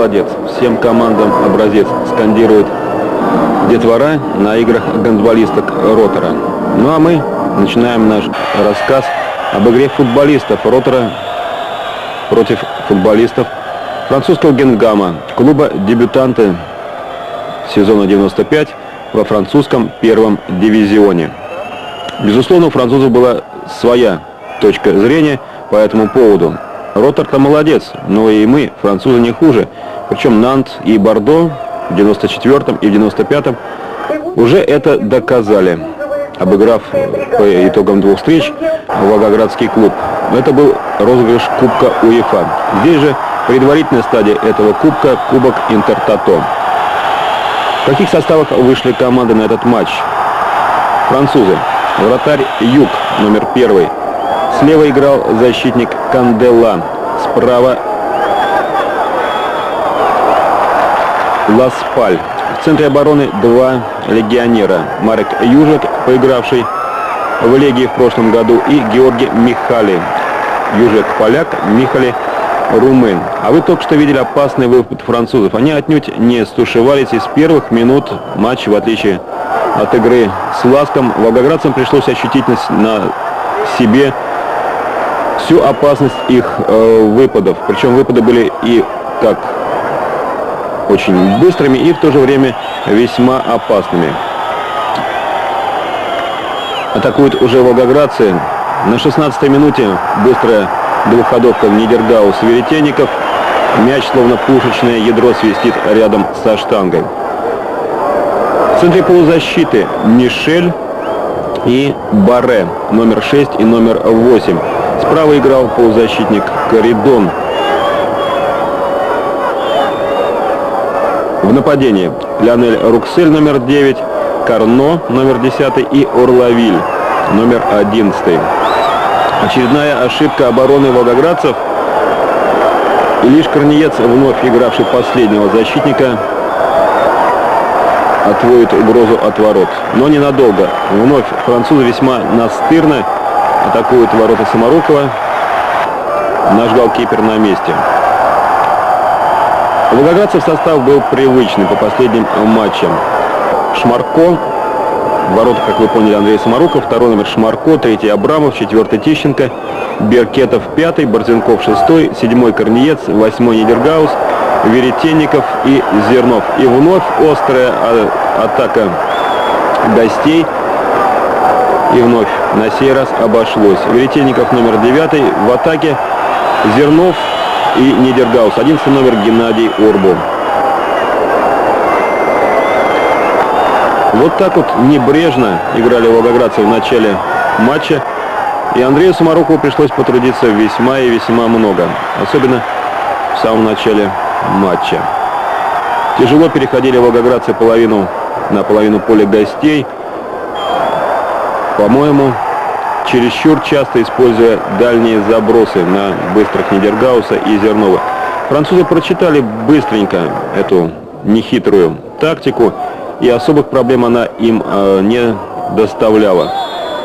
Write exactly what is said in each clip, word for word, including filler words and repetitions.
молодец. Всем командам образец, скандирует детвора на играх гандболисток Ротора. Ну а мы начинаем наш рассказ об игре футболистов Ротора против футболистов французского Гингама, клуба дебютанты сезона девяносто пять во французском первом дивизионе. Безусловно, у французов была своя точка зрения по этому поводу. Ротор-то молодец, но и мы, французы, не хуже. Причем Нант и Бордо в девяносто четвёртом и в девяносто пятом уже это доказали, обыграв по итогам двух встреч Волгоградский клуб. Это был розыгрыш Кубка УЕФА. Здесь же предварительная стадия этого кубка – Кубок Интертото. В каких составах вышли команды на этот матч? Французы. Вратарь Юг, номер первый. Слева играл защитник Кандела. Справа Ласпаль. В центре обороны два легионера. Марек Южек, поигравший в Легии в прошлом году, и Георгий Михали. Южек поляк, Михали румын. А вы только что видели опасный выпад французов. Они отнюдь не стушевались, и с первых минут матча, в отличие от игры с Ласком, волгоградцам пришлось ощутить на, на себе всю опасность их э, выпадов. Причем выпады были и как очень быстрыми, и в то же время весьма опасными. Атакуют уже волгоградцы. На шестнадцатой минуте быстрая двухходовка Нидергаус Веретенников. Мяч, словно пушечное ядро, свистит рядом со штангой. В центре полузащиты Мишель и Барре, номер шесть и номер восемь. Справа играл полузащитник Коридон. В нападении Лионель Руксель, номер девять, Карно, номер десять, и Орлавиль, номер одиннадцать. Очередная ошибка обороны волгоградцев. И лишь Корниец, вновь игравший последнего защитника, отводит угрозу от ворот. Но ненадолго. Вновь французы весьма настырно атакуют ворота Самарукова. Наш голкипер на месте. У волгоградцев состав был привычный по последним матчам. Шмарко, ворота, как вы поняли, Андрей Самаруков, второй номер Шмарко, третий Абрамов, четвертый Тищенко, Беркетов пятый, Борзенков шестой, седьмой Корниец, восьмой Нидергаус, Веретенников и Зернов. И вновь острая атака гостей. И вновь на сей раз обошлось. Веретенников номер девятый в атаке, Зернов и Нидергаус. одиннадцатый номер Геннадий Орбу. Вот так вот небрежно играли волгоградцы в начале матча. И Андрею Самарукову пришлось потрудиться весьма и весьма много. Особенно в самом начале матча. Тяжело переходили волгоградцы половину, на половину поля гостей. По-моему, чересчур часто используя дальние забросы на быстрых Нидергауса и Зернова. Французы прочитали быстренько эту нехитрую тактику, и особых проблем она им э, не доставляла.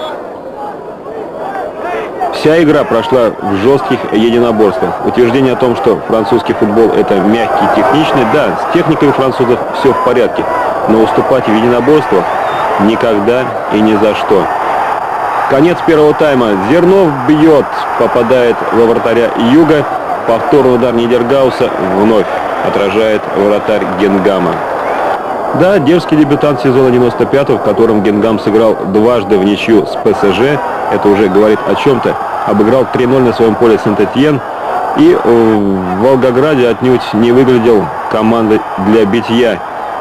Вся игра прошла в жестких единоборствах. Утверждение о том, что французский футбол это мягкий, техничный, да, с техникой у французов все в порядке, но уступать в единоборствах никогда и ни за что. Конец первого тайма. Зернов бьет, попадает во вратаря Юга. Повторный удар Нидергауса вновь отражает вратарь Гингама. Да, дерзкий дебютант сезона девяносто пятого, в котором Гингам сыграл дважды в ничью с ПСЖ. Это уже говорит о чем-то. Обыграл три ноль на своем поле Сент-Этьен. И в Волгограде отнюдь не выглядел командой для битья.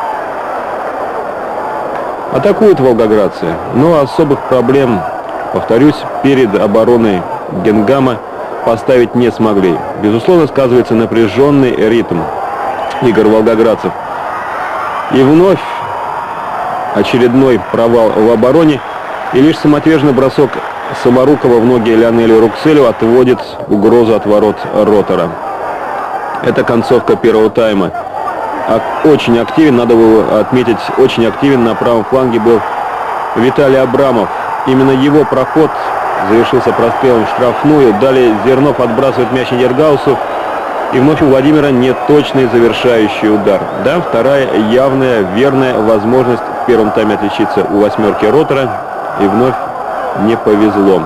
Атакуют волгоградцы, но особых проблем, повторюсь, перед обороной Гингама поставить не смогли. Безусловно, сказывается напряженный ритм игр волгоградцев. И вновь очередной провал в обороне. И лишь самоотверженный бросок Самарукова в ноги Лионелю Рукселю отводит угрозу от ворот Ротора. Это концовка первого тайма. Очень активен, надо было отметить, очень активен на правом фланге был Виталий Абрамов. Именно его проход завершился прострелом в штрафную. Далее Зернов отбрасывает мяч Нидергаусу. И вновь у Владимира неточный завершающий удар. Да, вторая явная, верная возможность в первом тайме отличиться у восьмерки Ротора. И вновь не повезло.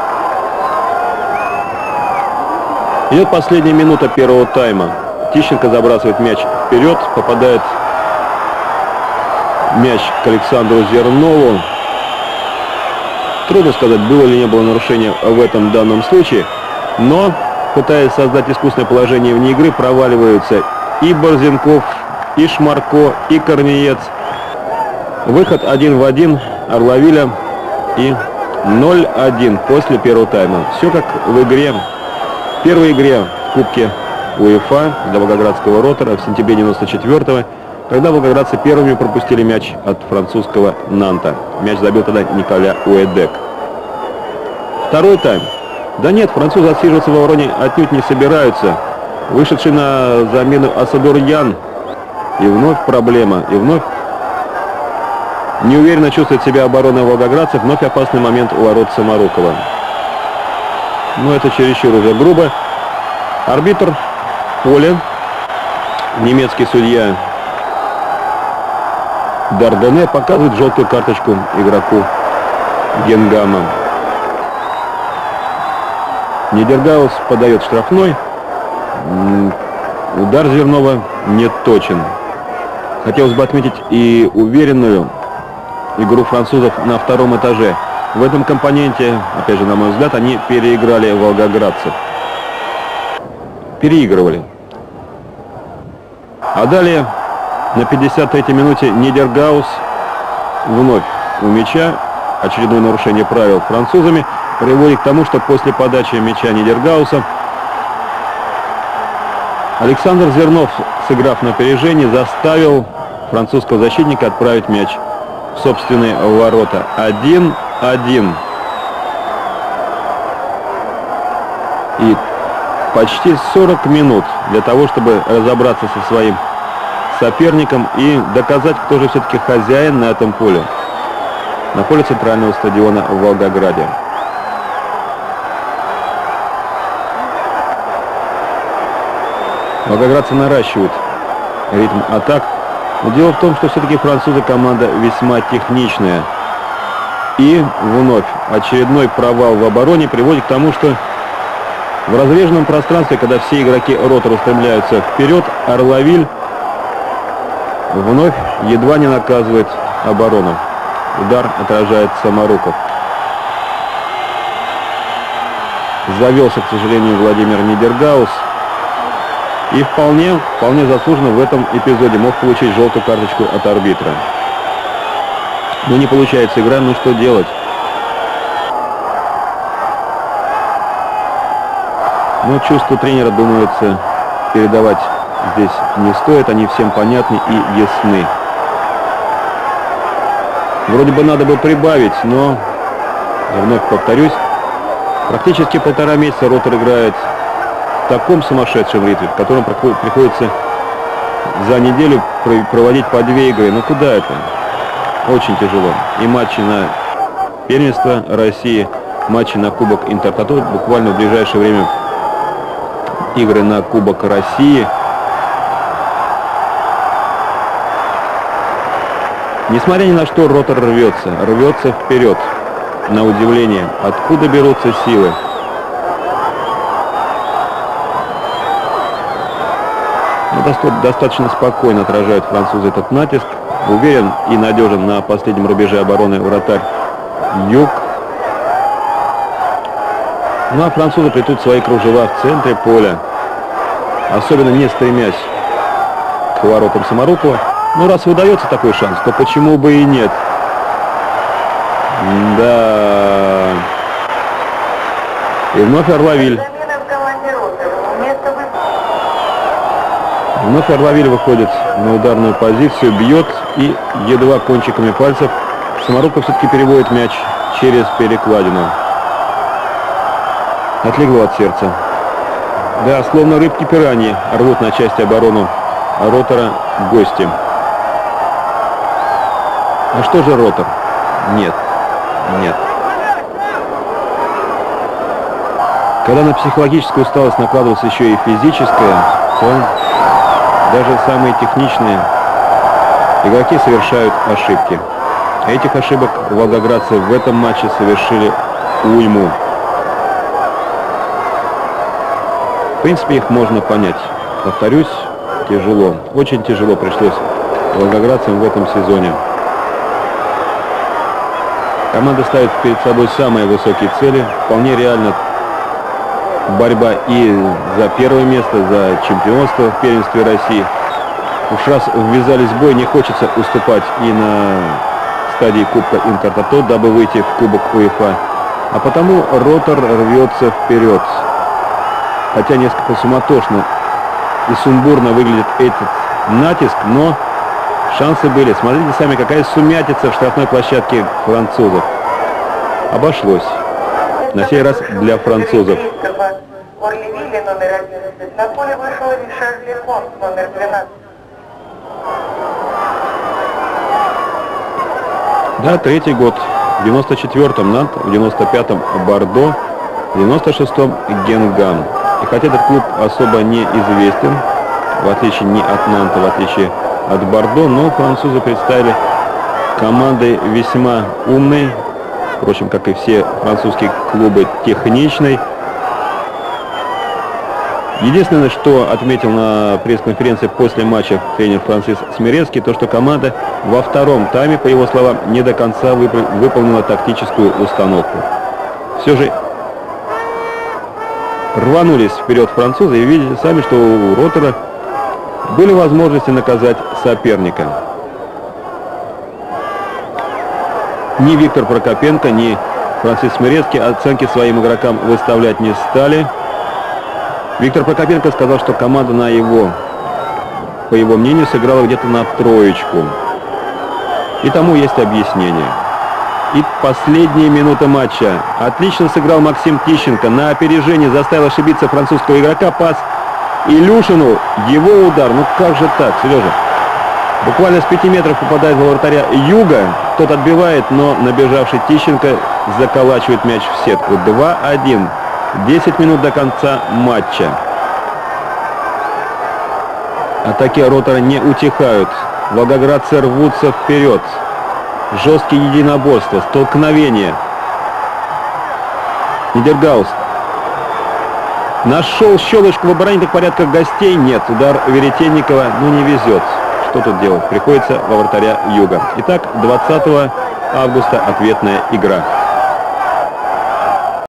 Идет последняя минута первого тайма. Тищенко забрасывает мяч вперед, попадает мяч к Александру Зернову. Трудно сказать, было или не было нарушения в этом данном случае, но, пытаясь создать искусственное положение вне игры, проваливаются и Борзенков, и Шмарко, и Корнеец. Выход один в один Орловиля и ноль один после первого тайма. Все как в игре, в первой игре в Кубке УЕФА для волгоградского Ротора в сентябре девяносто четвёртого, когда волгоградцы первыми пропустили мяч от французского Нанта. Мяч забил тогда Николя Уэдек. Второй тайм. Да нет, французы отсиживаться в обороне отнюдь не собираются. Вышедший на замену Асадурьян. И вновь проблема. И вновь неуверенно чувствует себя оборона волгоградцев. Вновь опасный момент у ворот Самарукова. Но это чересчур уже грубо. Арбитр поля, немецкий судья Дардене, показывает желтую карточку игроку Генгама. Нидергаус подает штрафной. Удар Зернова не точен. Хотелось бы отметить и уверенную игру французов на втором этаже. В этом компоненте, опять же, на мой взгляд, они переиграли волгоградцев. Переигрывали. А далее на пятьдесят третьей минуте Нидергаус вновь у мяча. Очередное нарушение правил французами приводит к тому, что после подачи мяча Нидергауса Александр Зернов, сыграв на опережение, заставил французского защитника отправить мяч в собственные ворота. один один. И почти сорок минут для того, чтобы разобраться со своим соперником и доказать, кто же все-таки хозяин на этом поле. На поле центрального стадиона в Волгограде. Волгоградцы наращивают ритм атак. Но дело в том, что все-таки французы команда весьма техничная. И вновь очередной провал в обороне приводит к тому, что в разреженном пространстве, когда все игроки Ротора устремляются вперед, Орловиль вновь едва не наказывает оборону. Удар отражает Самаруков. Завелся, к сожалению, Владимир Нидергаус. И вполне, вполне заслуженно в этом эпизоде мог получить желтую карточку от арбитра. Но не получается игра, ну что делать? Но чувства тренера, думается, передавать здесь не стоит. Они всем понятны и ясны. Вроде бы надо бы прибавить, но, я вновь повторюсь, практически полтора месяца Ротор играет в таком сумасшедшем ритме, в котором приходится за неделю проводить по две игры. Ну куда это? Очень тяжело. И матчи на первенство России, матчи на Кубок Интертото, буквально в ближайшее время игры на Кубок России. Несмотря ни на что, Ротор рвется, рвется вперед. На удивление, откуда берутся силы. Но достаточно спокойно отражают французы этот натиск. Уверен и надежен на последнем рубеже обороны вратарь Юг. Ну а французы плетут свои кружева в центре поля, особенно не стремясь к воротам Самарукова. Ну, раз выдается такой шанс, то почему бы и нет? Да. И вновь Орловиль. Вновь Орловиль выходит на ударную позицию, бьет и едва кончиками пальцев Самаруков все-таки переводит мяч через перекладину. Отлегло от сердца. Да, словно рыбки-пираньи рвут на части оборону Ротора гости. А что же Ротор? Нет, нет. Когда Когда на психологическую усталость накладывается еще и физическая, то даже самые техничные игроки совершают ошибки. Этих ошибок волгоградцы в этом матче совершили уйму. В принципе, их можно понять. Повторюсь, тяжело. Очень тяжело пришлось волгоградцам в этом сезоне. Команда ставит перед собой самые высокие цели. Вполне реально борьба и за первое место, за чемпионство в первенстве России. Уж раз ввязались в бой, не хочется уступать и на стадии Кубка Интертото, дабы выйти в Кубок УЕФА. А потому Ротор рвется вперед. Хотя несколько суматошно и сумбурно выглядит этот натиск, но шансы были. Смотрите сами, какая сумятица в штрафной площадке французов. Обошлось. На сей раз для французов. Да, третий год. В девяносто четвёртом Нант, в девяносто пятом Бордо, в девяносто шестом Генгам. И хотя этот клуб особо не известен, в отличие не от Нанта, в отличие от Бордо, но французы представили командой весьма умной, впрочем, как и все французские клубы, техничной. Единственное, что отметил на пресс-конференции после матча тренер Франсис Смирецкий, то, что команда во втором тайме, по его словам, не до конца выполнила тактическую установку. Все же рванулись вперед французы, и видите сами, что у Ротора были возможности наказать соперника. Ни Виктор Прокопенко, ни Франсис Смирецкий оценки своим игрокам выставлять не стали. Виктор Прокопенко сказал, что команда, на его, по его мнению, сыграла где-то на троечку. И тому есть объяснение. И последние минуты матча. Отлично сыграл Максим Тищенко. На опережение заставил ошибиться французского игрока. Пас Илюшину. Его удар. Ну как же так, Сережа? Буквально с пяти метров попадает во вратаря Юга. Тот отбивает, но набежавший Тищенко заколачивает мяч в сетку. два один. десять минут до конца матча. Атаки Ротора не утихают. Волгоградцы рвутся вперед. Жесткие единоборства, столкновения. Нидергаус нашел щелочку в оборонительных порядках гостей. Нет, удар Веретенникова, ну, не везет. Что тут делать? Приходится во вратаря Юга. Итак, двадцатого августа ответная игра.